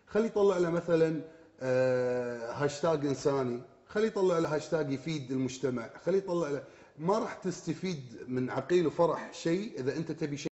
خلي يطلع له مثلا هاشتاج انساني، خلي يطلع له هاشتاج يفيد المجتمع، خلي يطلع له. ما راح تستفيد من عقيل وفرح شيء اذا انت تبي شيء